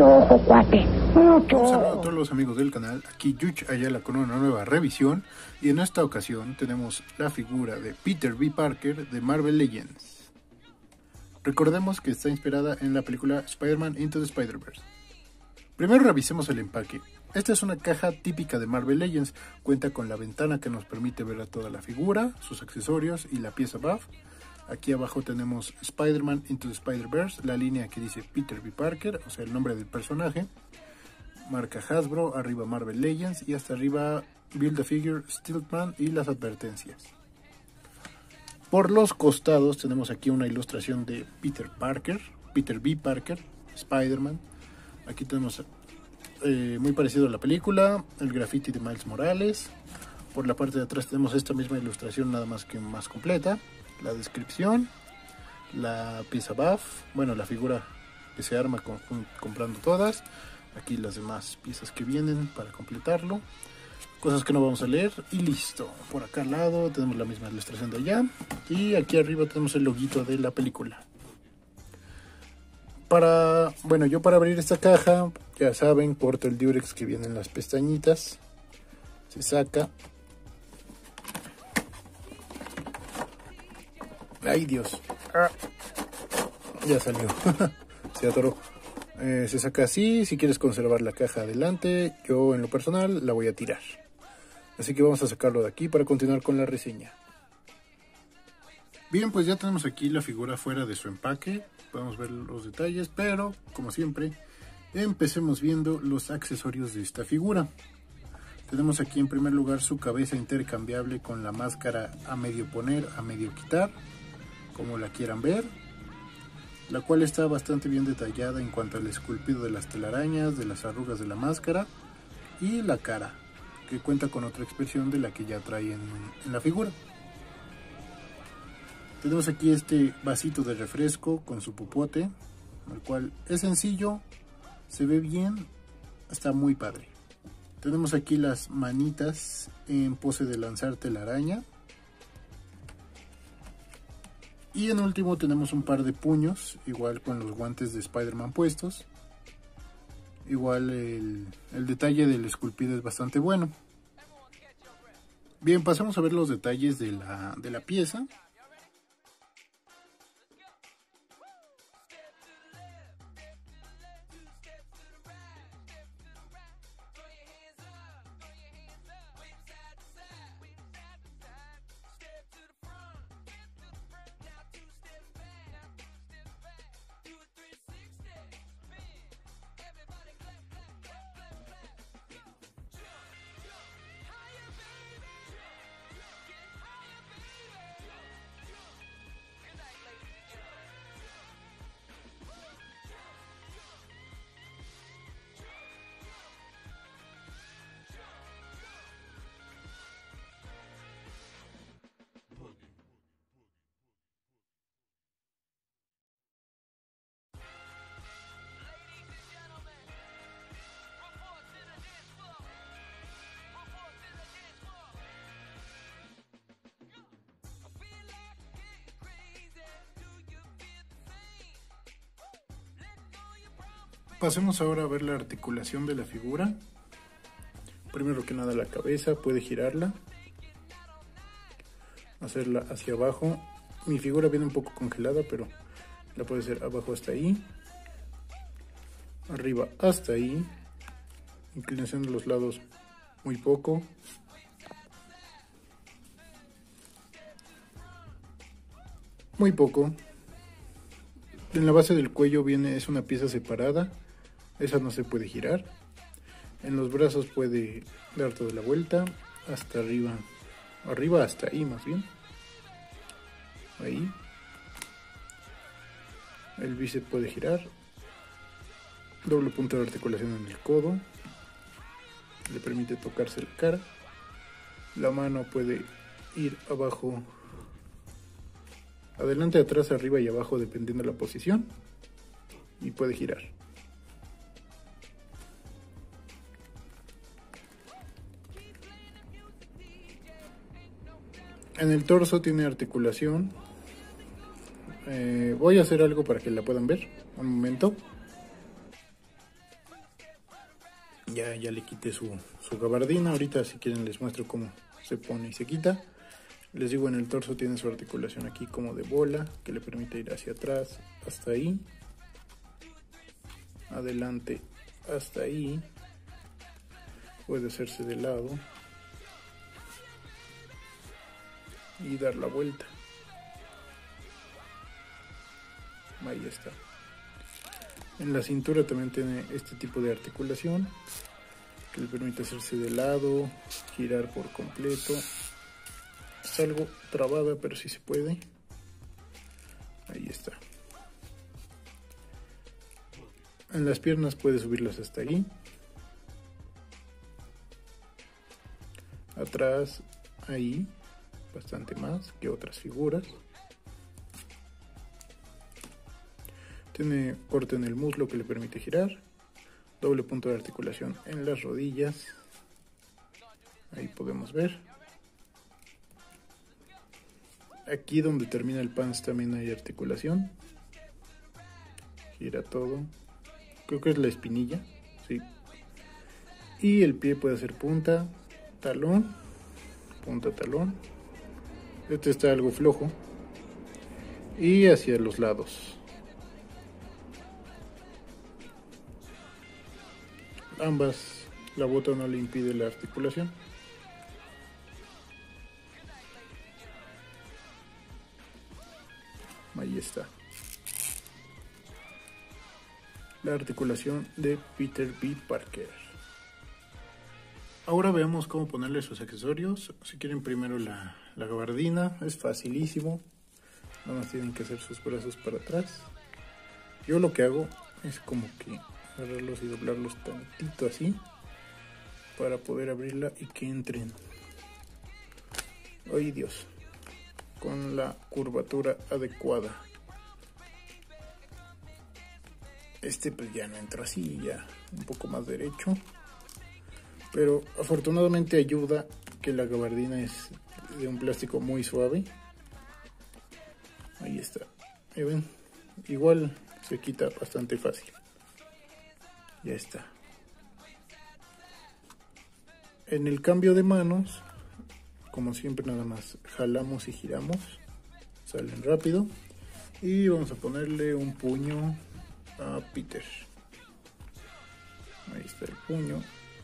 ojo, cuate. Mucho Un saludo a ojo. todos los amigos del canal, aquí Yuch Ayala con una nueva revisión y en esta ocasión tenemos la figura de Peter B. Parker de Marvel Legends. Recordemos que está inspirada en la película Spider-Man Into the Spider-Verse. Primero revisemos el empaque. Esta es una caja típica de Marvel Legends, cuenta con la ventana que nos permite ver a toda la figura, sus accesorios y la pieza buff. Aquí abajo tenemos Spider-Man Into the Spider-Verse, la línea que dice Peter B. Parker, o sea el nombre del personaje. Marca Hasbro, arriba Marvel Legends y hasta arriba Build a Figure, Steelman y las advertencias. Por los costados tenemos aquí una ilustración de Peter B. Parker, Spider-Man. Aquí tenemos muy parecido a la película, el graffiti de Miles Morales. Por la parte de atrás tenemos esta misma ilustración, nada más que más completa. La descripción, la pieza buff, bueno, la figura que se arma comprando todas. Aquí las demás piezas que vienen para completarlo. Cosas que no vamos a leer y listo. Por acá al lado tenemos la misma ilustración de allá. Y aquí arriba tenemos el loguito de la película. Para abrir esta caja, ya saben, corto el Durex que viene en las pestañitas. Se saca. ¡Ay, Dios! ¡Ah! Ya salió. Se atoró. Se saca así. Si quieres conservar la caja adelante, yo en lo personal la voy a tirar. Así que vamos a sacarlo de aquí para continuar con la reseña. Bien, pues ya tenemos aquí la figura fuera de su empaque. Podemos ver los detalles, pero como siempre, empecemos viendo los accesorios de esta figura. Tenemos aquí en primer lugar su cabeza intercambiable con la máscara a medio poner, a medio quitar, como la quieran ver, la cual está bastante bien detallada en cuanto al esculpido de las telarañas, de las arrugas de la máscara y la cara, que cuenta con otra expresión de la que ya trae en la figura. Tenemos aquí este vasito de refresco con su popote, el cual es sencillo, se ve bien, está muy padre. Tenemos aquí las manitas en pose de lanzar telaraña. Y en último tenemos un par de puños, igual con los guantes de Spider-Man puestos. Igual el detalle del esculpido es bastante bueno. Bien, pasamos a ver los detalles de la pieza. Pasemos ahora a ver la articulación de la figura. Primero que nada la cabeza, puede girarla, hacerla hacia abajo. Mi figura viene un poco congelada, pero la puede hacer abajo hasta ahí, arriba hasta ahí, inclinación de los lados muy poco. Muy poco. En la base del cuello es una pieza separada, esa no se puede girar. En los brazos puede dar toda la vuelta hasta arriba, hasta ahí más bien. Ahí. El bíceps puede girar. Doble punto de articulación en el codo, le permite tocarse la cara. La mano puede ir abajo, adelante, atrás, arriba y abajo dependiendo de la posición, y puede girar. En el torso tiene articulación. Voy a hacer algo para que la puedan ver. Un momento. Ya le quité su gabardina. Ahorita si quieren les muestro cómo se pone y se quita. Les digo, en el torso tiene su articulación aquí como de bola, que le permite ir hacia atrás hasta ahí, adelante hasta ahí, puede hacerse de lado y dar la vuelta. Ahí está. En la cintura también tiene este tipo de articulación que le permite hacerse de lado, girar por completo. Es algo trabada, pero sí se puede. Ahí está. En las piernas puede subirlas hasta ahí. Atrás, ahí, bastante más que otras figuras. Tiene corte en el muslo que le permite girar. Doble punto de articulación en las rodillas. Ahí podemos ver. Aquí donde termina el pants también hay articulación. Gira todo. Creo que es la espinilla. Sí. Y el pie puede hacer punta, talón, punta, talón. Este está algo flojo. Y hacia los lados. Ambas, la bota no le impide la articulación. Ahí está. La articulación de Peter B. Parker. Ahora veamos cómo ponerle sus accesorios. Si quieren primero la gabardina, es facilísimo. Nada más tienen que hacer sus brazos para atrás. Yo lo que hago es como que agarrarlos y doblarlos tantito así para poder abrirla y que entren. ¡Ay, Dios! Con la curvatura adecuada. Este pues ya no entra así, ya un poco más derecho. Pero afortunadamente ayuda que la gabardina es de un plástico muy suave. Ahí está. ¿Ya ven? Igual se quita bastante fácil. Ya está. En el cambio de manos, como siempre, nada más jalamos y giramos. Salen rápido. Y vamos a ponerle un puño a Peter. Ahí está el puño.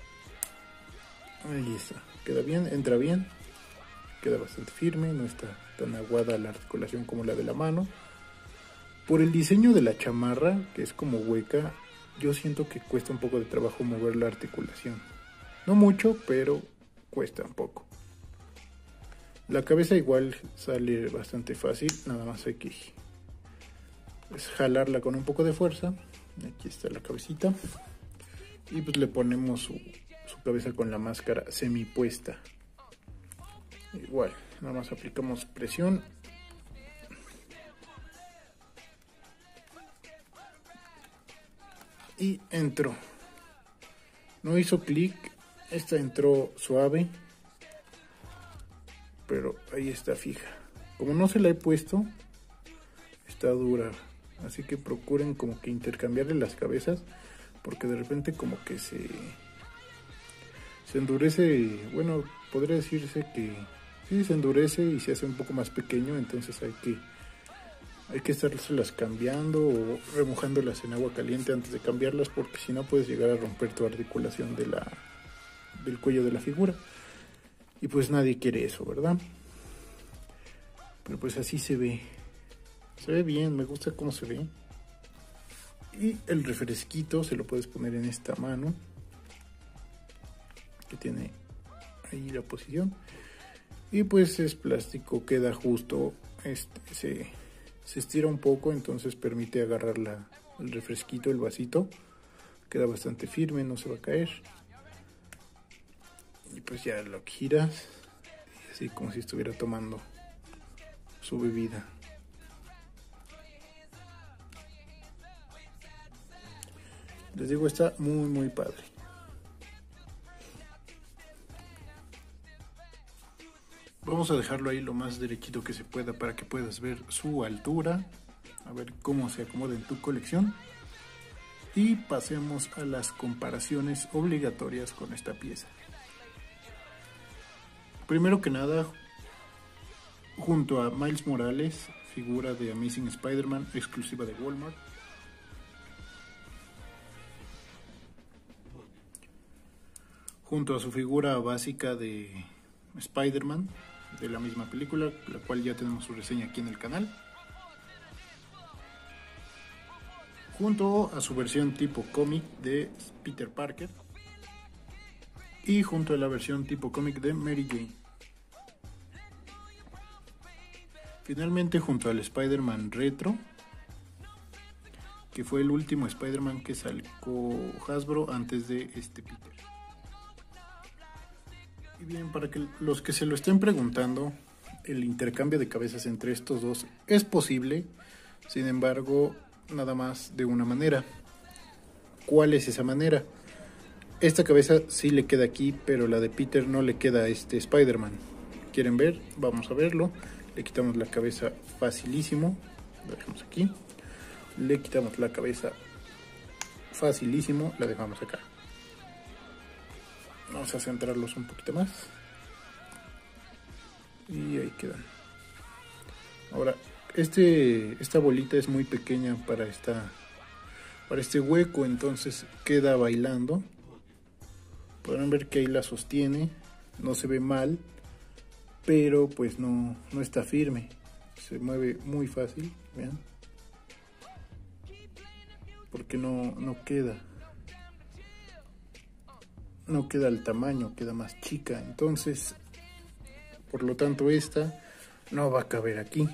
Ahí está. Queda bien, entra bien. Queda bastante firme. No está tan aguada la articulación como la de la mano. Por el diseño de la chamarra, que es como hueca, yo siento que cuesta un poco de trabajo mover la articulación. No mucho, pero cuesta un poco. La cabeza igual sale bastante fácil, nada más hay que jalarla con un poco de fuerza. Aquí está la cabecita. Y pues le ponemos su cabeza con la máscara semi puesta. Igual, nada más aplicamos presión. Y entró. No hizo clic. Esta entró suave. Pero ahí está fija. Como no se la he puesto, está dura. Así que procuren como que intercambiarle las cabezas. Porque de repente como que se endurece. Bueno, podría decirse que sí, se endurece y se hace un poco más pequeño. Entonces hay que estárselas cambiando o remojándolas en agua caliente antes de cambiarlas, porque si no puedes llegar a romper tu articulación del cuello de la figura. Y pues nadie quiere eso, ¿verdad? Pero pues así se ve. Se ve bien, me gusta cómo se ve. Y el refresquito se lo puedes poner en esta mano, que tiene ahí la posición. Y pues es plástico, queda justo, se estira un poco, entonces permite agarrar el refresquito, el vasito. Queda bastante firme, no se va a caer. Y pues ya lo giras, así como si estuviera tomando su bebida. Les digo, está muy muy padre. Vamos a dejarlo ahí lo más derechito que se pueda para que puedas ver su altura. A ver cómo se acomoda en tu colección. y pasemos a las comparaciones obligatorias con esta pieza. Primero que nada, junto a Miles Morales, figura de Amazing Spider-Man exclusiva de Walmart, junto a su figura básica de Spider-Man de la misma película, la cual ya tenemos su reseña aquí en el canal, junto a su versión tipo cómic de Peter Parker y junto a la versión tipo cómic de Mary Jane. Finalmente, junto al Spider-Man retro, que fue el último Spider-Man que sacó Hasbro antes de este Peter. Y bien, para que los que se lo estén preguntando, el intercambio de cabezas entre estos dos es posible, sin embargo, nada más de una manera. ¿Cuál es esa manera? Esta cabeza sí le queda aquí, pero la de Peter no le queda a este Spider-Man. ¿Quieren ver? Vamos a verlo. Le quitamos la cabeza facilísimo. Lo dejamos aquí. Le quitamos la cabeza facilísimo. La dejamos acá. Vamos a centrarlos un poquito más. Y ahí quedan. Ahora, esta bolita es muy pequeña para este hueco, entonces queda bailando. Podrán ver que ahí la sostiene. No se ve mal, pero pues no está firme. Se mueve muy fácil, vean. Porque no queda. No queda al tamaño, queda más chica. Entonces, por lo tanto, esta no va a caber aquí.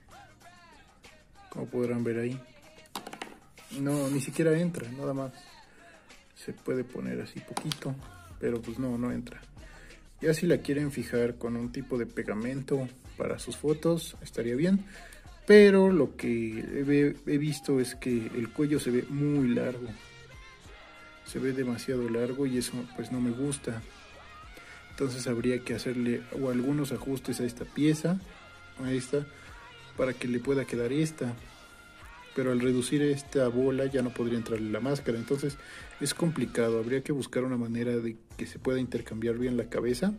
Como podrán ver ahí. No, ni siquiera entra, nada más. Se puede poner así poquito, pero pues no entra. Ya si la quieren fijar con un tipo de pegamento para sus fotos, estaría bien. Pero lo que he visto es que el cuello se ve muy largo. Se ve demasiado largo y eso pues no me gusta. Entonces habría que hacerle algunos ajustes a esta pieza, a esta, para que le pueda quedar esta. Pero al reducir esta bola ya no podría entrarle la máscara. Entonces es complicado. Habría que buscar una manera de que se pueda intercambiar bien la cabeza.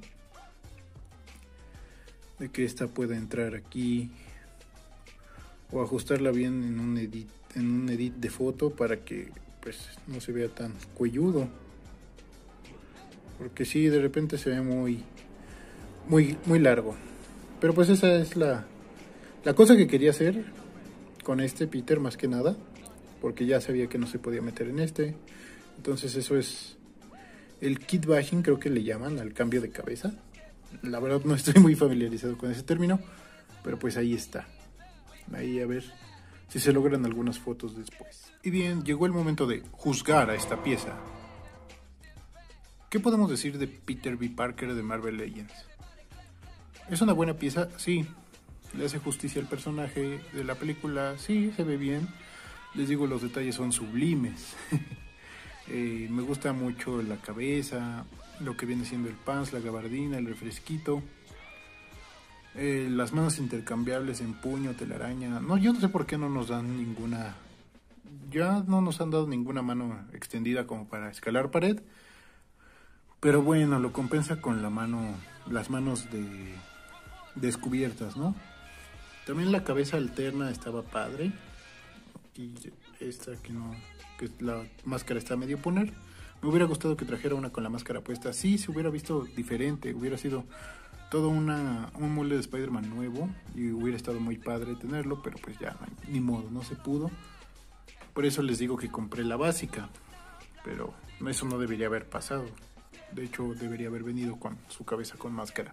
De que esta pueda entrar aquí. O ajustarla bien en un edit de foto para que pues no se vea tan cuelludo. Porque sí, de repente se ve muy largo. Pero pues esa es la cosa que quería hacer con este Peter, más que nada. Porque ya sabía que no se podía meter en este. Entonces eso es el kit bashing, creo que le llaman al cambio de cabeza. La verdad no estoy muy familiarizado con ese término. Pero pues ahí está. Ahí a ver si se logran algunas fotos después. Y bien, llegó el momento de juzgar a esta pieza. ¿Qué podemos decir de Peter B. Parker de Marvel Legends? ¿Es una buena pieza? Sí. ¿Le hace justicia al personaje de la película? Sí, se ve bien. Les digo, los detalles son sublimes. Me gusta mucho la cabeza, lo que viene siendo el pants, la gabardina, el refresquito. Las manos intercambiables en puño, telaraña. No, yo no sé por qué no nos dan ninguna. Ya no nos han dado ninguna mano extendida como para escalar pared. Pero bueno, lo compensa con las manos descubiertas, ¿no? También la cabeza alterna estaba padre. Y esta que la máscara está a medio poner. Me hubiera gustado que trajera una con la máscara puesta. Sí, se hubiera visto diferente. Hubiera sido todo un molde de Spider-Man nuevo. Y hubiera estado muy padre tenerlo. Pero pues ya, ni modo, no se pudo. Por eso les digo que compré la básica. Pero eso no debería haber pasado. De hecho, debería haber venido con su cabeza con máscara.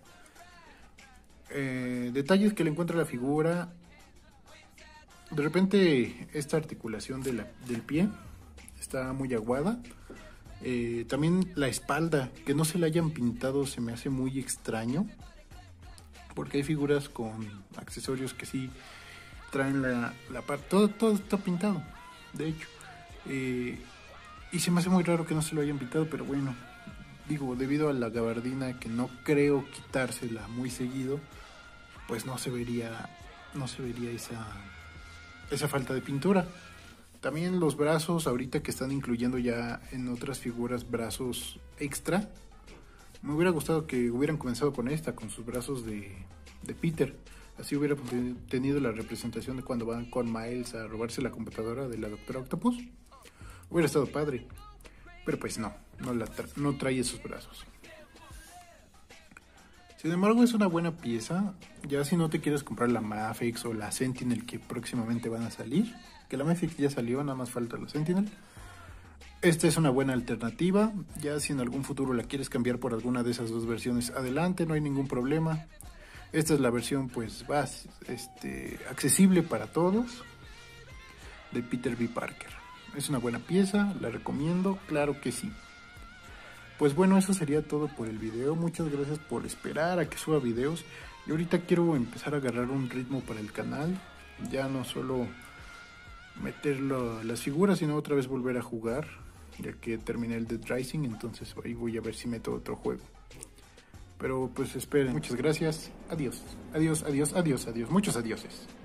Detalles que le encuentra la figura. De repente, esta articulación del pie está muy aguada. También la espalda, que no se la hayan pintado, se me hace muy extraño. Porque hay figuras con accesorios que sí traen la parte. Todo está pintado, de hecho. Y se me hace muy raro que no se lo hayan pintado, pero bueno. Digo, debido a la gabardina, que no creo quitársela muy seguido, pues no se vería esa falta de pintura. También los brazos, ahorita que están incluyendo ya en otras figuras brazos extra. Me hubiera gustado que hubieran comenzado con esta, con sus brazos de Peter. Así hubiera tenido la representación de cuando van con Miles a robarse la computadora de la Doctora Octopus. Hubiera estado padre. Pero pues no trae esos brazos. Sin embargo, es una buena pieza. Ya si no te quieres comprar la Mafex o la Sentinel que próximamente van a salir. Que la Mafex ya salió, nada más falta la Sentinel. Esta es una buena alternativa. Ya si en algún futuro la quieres cambiar por alguna de esas dos versiones, adelante, no hay ningún problema. Esta es la versión pues accesible para todos de Peter B. Parker. Es una buena pieza, la recomiendo, claro que sí. Pues bueno, eso sería todo por el video. Muchas gracias por esperar a que suba videos. Y ahorita quiero empezar a agarrar un ritmo para el canal. Ya no solo meter las figuras, sino otra vez volver a jugar, ya que terminé el Dead Rising, entonces ahí voy a ver si meto otro juego. Pero pues esperen, muchas gracias, adiós, adiós, adiós, adiós, adiós, muchos adioses.